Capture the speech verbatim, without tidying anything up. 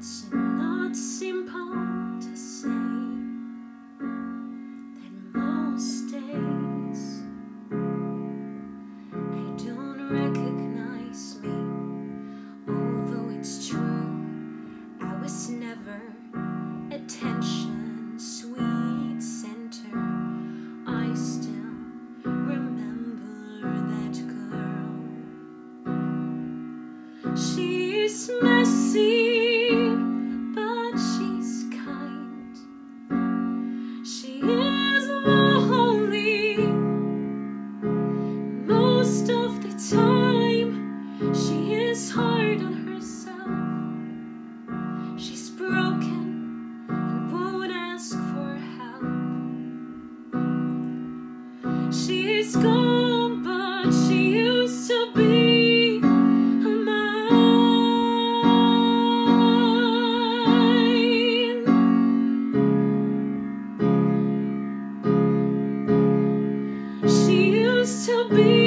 It's not simple to say that most days I don't recognize me, although it's true I was never attention sweet center. I still remember that girl. She's messy, but she's kind. She is lonely most of the time. She is hard on herself. She's broken and won't ask for help. She's gone, but she used to be to be